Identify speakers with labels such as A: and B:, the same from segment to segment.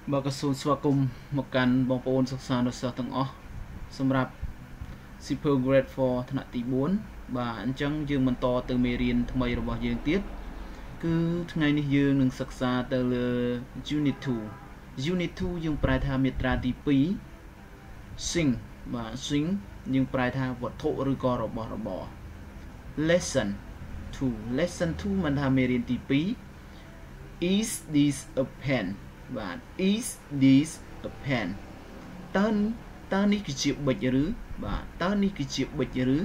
A: บอกกระทรวงสวัสดิกรมมากันบองปอนศึกษาโดยสารทั้งออกสำหรับ Super Grade 4 ถนัดទី4បាទអញ្ចឹងយើងបន្តទៅមេរៀនថ្មីរបស់យើងទៀតគឺថ្ងៃនេះយើងនឹងសិក្សាទៅលើ Unit 2 Unit 2យើងប្រែថាមាត្រាទី2 Sing បាទ Sing យើងប្រែថាវត្ថុឬក៏របស់របរ Lesson 2 មិនថាមេរៀនទី2 Is this a pen បាទ Is this a pen តើនេះគឺជាប៊ិចឬបាទតើនេះគឺជាប៊ិចឬ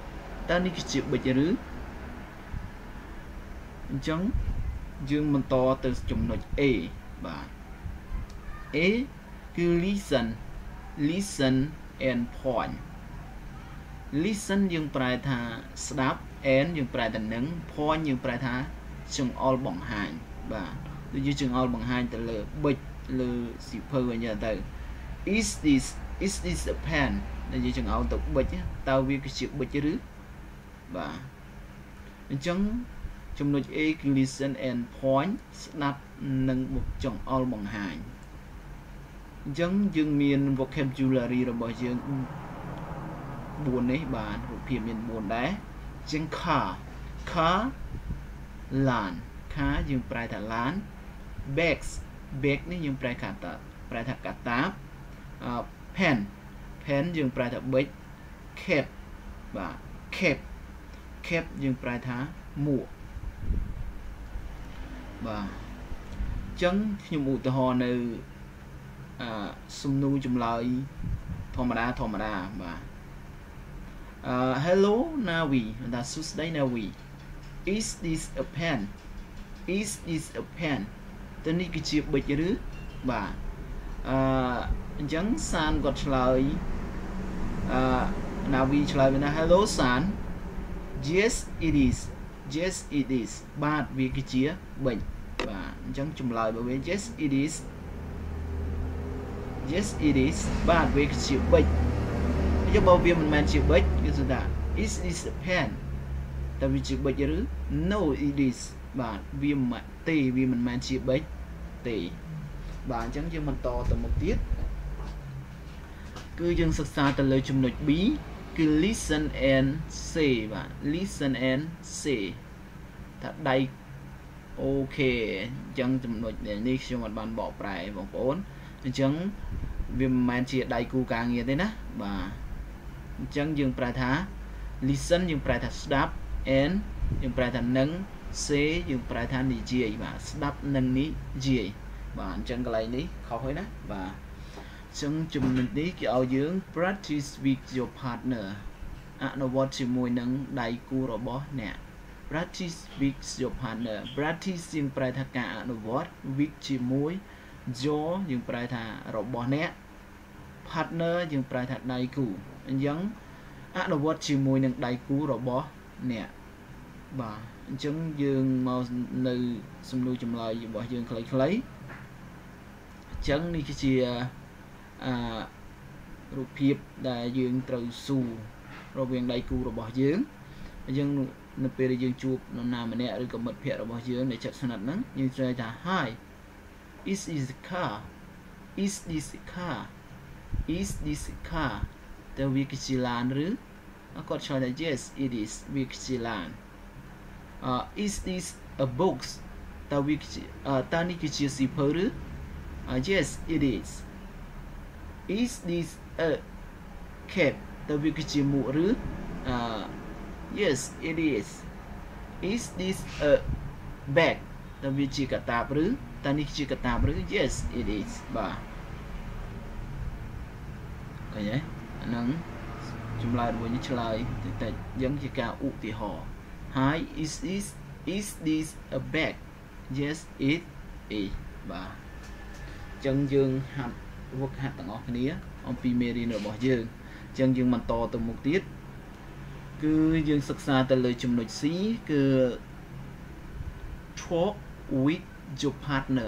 A: អញ្ចឹងយើងបន្តទៅចំណុច A បាទ A គឺ listen and point listen យើងប្រែថាស្ដាប់ and យើងប្រែថានឹង point យើងប្រែថាចង្អុលបង្ហាញបាទដូចយើងចង្អុលបង្ហាញទៅលើប៊ិចលើសៀវភៅអញ្ចឹងទៅ is this a pen ដែលយើងចង្អុលទៅប៊ិចតើវាគឺជាប៊ិចឬបាទអញ្ចឹងចំណុច A គឺ listen and point ស្ដាប់និងចង្អុលបង្ហាញអញ្ចឹងយើងមាន vocabulary របស់យើង4នេះបាទរូបភាពមាន4ដែរអញ្ចឹង car ឡាន car យើងប្រែថាឡាន bag នេះយើងប្រែថាកាតាបpen យើងប្រែថាប៊ិច cap បាទ cap យើងប្រែថាមួកបាទអញ្ចឹងខ្ញុំឧទាហរណ៍នៅសំណួរចម្លើយធម្មតាបាទhello Navi ថាសួស្ដី Navi is this a pen តើនេះគឺជាប៊ិចឬបាទអញ្ចឹងសានគាត់ឆ្លើយNavi ឆ្លើយថា hello San yes it is បាទវាគឺជាប៊ិចបាទអញ្ចឹងចម្លើយរបស់វា yes it is បាទវាគឺជាប៊ិចអញ្ចឹងបើវាមិនមែនជាប៊ិចគឺថា is this a pen តើវាជាប៊ិចឬ no it is បាទវាមិនមែនជាប៊ិចទេបាទអញ្ចឹងយើងបន្តទៅមុខទៀតគឺយើងសិក្សាទៅលើចំណុច B គឺ listen and say បាទ listen and say ថាដៃអូខេអញ្ចឹងចំណុចនេះខ្ញុំអត់បានបកប្រែបងប្អូនអញ្ចឹងវាមិនមែនជាដៃគូការងារទេណាបាទអញ្ចឹងយើងប្រែថា listen យើងប្រែថាស្ដាប់ and យើងប្រែថានឹង say យើងប្រែថានិយាយបាទស្ដាប់និងនិយាយបាទអញ្ចឹងកន្លែងនេះខុសហើយណាបាទអញ្ចឹងចំណុចនេះគេឲ្យយើង practice with your partner អនុវត្តជាមួយនឹងដៃគូរបស់អ្នក practice with your partner practice យើងប្រែថាការអនុវត្ត with ជាមួយ your យើងប្រែថារបស់អ្នក partner យើងប្រែថាដៃគូអញ្ចឹងអនុវត្តជាមួយនឹងដៃគូរបស់អ្នកបាទអញ្ចឹងយើងមកនៅសំណួរចម្លើយរបស់យើងខ្លីៗអញ្ចឹងនេះគឺជារូបភាពដែលយើងត្រូវស៊ូរវាងដៃគូរបស់យើងអញ្ចឹងនៅពេលដែលយើងជួបនរណាម្នាក់ឬក៏មិត្តភ័ក្តិរបស់យើងដែលជិតស្និទ្ធហ្នឹងយើងត្រូវថា Hi is this a car តើវាគឺជាឡានឬគាត់ឆ្លើយថា yes it is វាគឺជាឡានis this a book តើនេះគឺជាសៀវភៅឬyes it is this a cap តើវាគឺជាមួកឬyes it is this a bag តើវាជាកាតាបឬតើនេះជាកាតាបឬ yes it is បាទឃើញទេអាហ្នឹងចម្លើយរបស់នេះឆ្លើយតិចយ៉ាងជាការឧទាហរណ៍ Hi is this a bag yes it is បាទអញ្ចឹងយើងហាត់វឹកហាត់ទាំងអស់គ្នាអំពីមេរៀនរបស់យើងអញ្ចឹងយើងបន្តទៅមុខទៀតគឺយើងសិក្សាទៅលើចំណុច C គឺ talk with your partner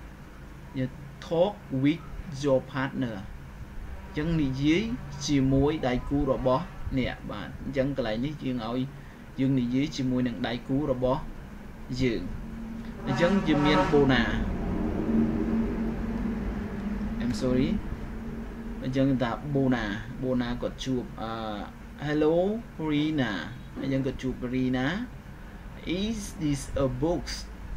A: អញ្ចឹងនិយាយជាមួយដៃគូរបស់អ្នកបាទអញ្ចឹងកន្លែងនេះយើងឲ្យយើងនិយាយជាមួយនឹងដៃគូរបស់យើងអញ្ចឹងយើងមានបូណា sorry អញ្ចឹងថា Bona គាត់ជួបhello Rina អញ្ចឹងគាត់ជួប Rina is this a book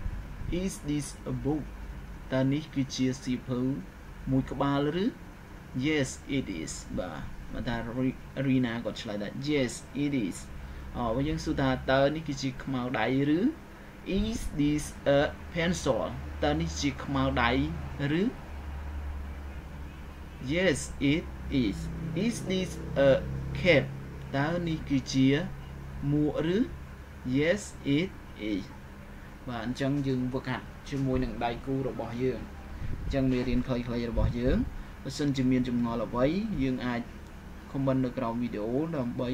A: តើនេះគឺជាសៀវភៅមួយក្បាលឬ yes it is បាទថា Rina គាត់ឆ្លើយថា yes it is បើយើងសួរថាតើនេះគឺជាខ្មៅដៃឬ is this a pencil តើនេះជាខ្មៅដៃឬ yes it is this a cap តើនេះគឺជាមួកឬ yes it is បាទអញ្ចឹងយើងវឹកហាត់ជាមួយនឹងដៃគូរបស់យើងអញ្ចឹងមេរៀនខ្លីៗរបស់យើងបើសិនជាមានចម្ងល់អ្វីយើងអាច comment នៅក្រោមវីដេអូដើម្បី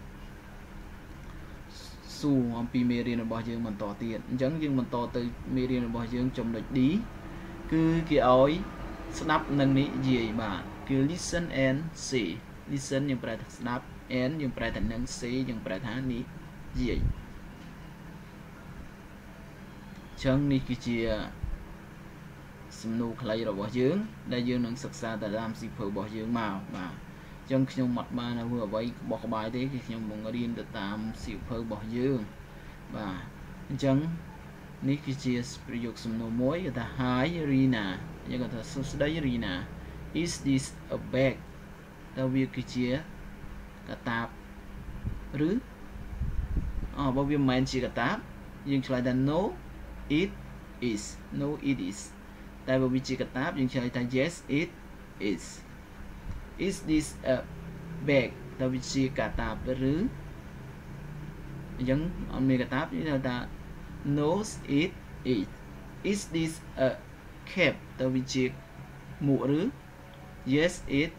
A: សួរអំពីមេរៀនរបស់យើងបន្តទៀតអញ្ចឹងយើងបន្តទៅមេរៀនរបស់យើងចំណុច D គឺគេឲ្យស្ដាប់និងនិយាយបាទគឺ listen and say listen យើងប្រែថាស្ដាប់ and យើងប្រែថានិង say យើងប្រែថានិយាយចឹងនេះគឺជាសំណួរខ្លីរបស់យើងដែលយើងនឹងសិក្សាតាមសៀវភៅរបស់យើងមកបាទចឹងខ្ញុំអត់បានធ្វើអ្វីបោះក្បាយទេគឺខ្ញុំបង្រៀនទៅតាមសៀវភៅរបស់យើងបាទអញ្ចឹងនេះគឺជាប្រយោគសំណួរមួយគេថា Hi Rina យើងគាត់ថាសួស្ដី Rina is this a bag តើវាគឺជាកាតាបឬបើវាមិនមែនជាកាតាបយើងឆ្លើយថា no it is តែបើវាជាកាតាបយើងឆ្លើយថា yes it is this a bag តើវាជាកាតាបឬអញ្ចឹងអត់មានកាតាបយើងថា no it is this a cap តើវាជាមួកឬ yes it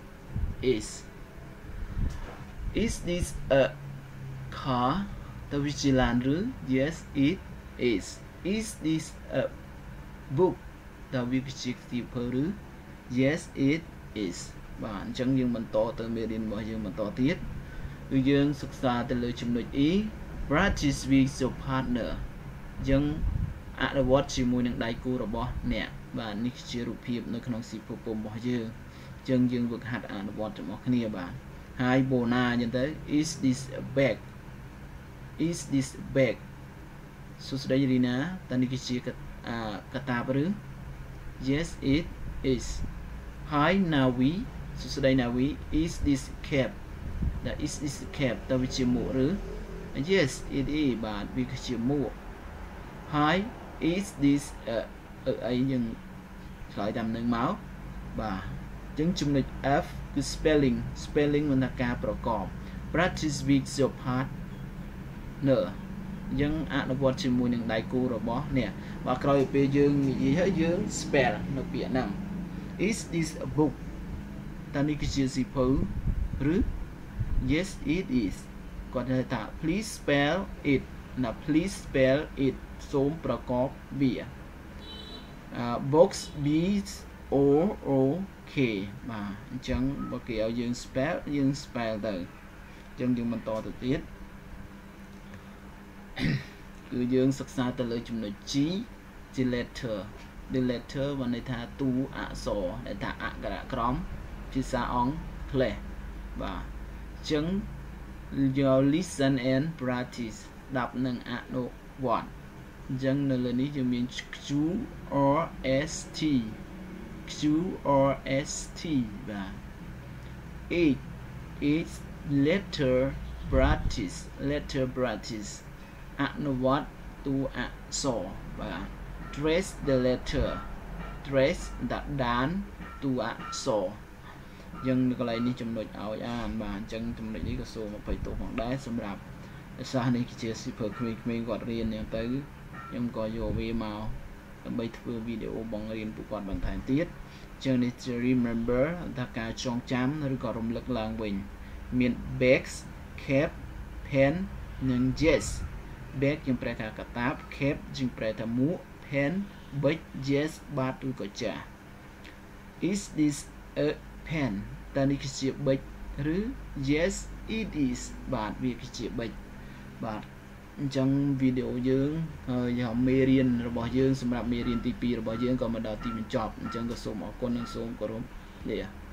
A: is this a car តើវាជាឡានឬ yes it is this a book តើវាជាសៀវភៅឬ yes it is បាទអញ្ចឹងយើងបន្តទៅមេរៀនរបស់យើងបន្តទៀតគឺយើងសិក្សាទៅលើចំណុច E practice with your partner យើងអនុវត្តជាមួយនឹងដៃគូរបស់អ្នកបាទនេះជារូបភាពនៅក្នុងសៀវភៅពុំរបស់យើងអញ្ចឹងយើងវឹកហាត់អនុវត្តជាមួយគ្នាបាទ Hi Bona អញ្ចឹងទៅ is this a bag សួស្ដី Rina តើនេះគឺជាកាតាបឬ yes it is Hi Navi សួស្ដី Navi is this cap តើវាជាមួកឬ yes it is បាទវាគឺជាមួក Hi is this អីយើងឆ្លើយតាមនឹងមកបាទអញ្ចឹងចំណុច F គឺ spelling មិនថាការប្រកប practice with your partner យើងអនុវត្តជាមួយនឹងដៃគូរបស់អ្នកបាទក្រោយពេលយើងនិយាយហើយយើង spell នៅពាក្យហ្នឹង is this a book តើនេះគឺជាសៀវភៅឬ yes it is គាត់ថា please spell it សូមប្រកបវា box b o o k បាទអញ្ចឹងបើគេឲ្យយើង spell យើង spell ទៅអញ្ចឹងយើងបន្តទៅទៀតគឺយើងសិក្សាទៅលើចំណុច G ជា letter បានន័យថាតួអក្សរដែលថាអក្ខរក្រមភាសាអង់គ្លេសបាទអញ្ចឹងយើង listen and practice ស្ដាប់និងអនុវត្តអញ្ចឹងនៅលើនេះយើងមាន Q or S T បាទ 8 letter practice អនុវត្តតួអក្សរបាទ trace the letter ដាក់ដានតួអក្សរយើងនៅកន្លែងនេះចំណុចឲ្យអានបាទអញ្ចឹងចំណុចនេះក៏សូមអភ័យទោសផងដែរសម្រាប់សាសនេះគឺជាសៀវភៅក្មេងៗគាត់រៀនអញ្ចឹងទៅខ្ញុំក៏យកវាមកដើម្បីធ្វើវីដេអូបង្រៀនពួកគាត់បន្ថែមទៀតអញ្ចឹងនេះជា remember ថាការចងចាំឬក៏រំលឹកឡើងវិញមាន bags cap pen និង yes bag យើងប្រែថាកាតាប cap យើងប្រែថាមួក pen ប៊ិច yes បាតឬក៏ចាស់ is this a pen តើនេះគឺជាប៊ិចឬ yes it is បាទវាគឺជាប៊ិចបាទអញ្ចឹងវីដេអូយើងហើយមេរៀនរបស់យើងសម្រាប់មេរៀនទី2របស់យើងក៏មកដល់ទីបញ្ចប់អញ្ចឹងក៏សូមអរគុណនិងសូមគោរព clear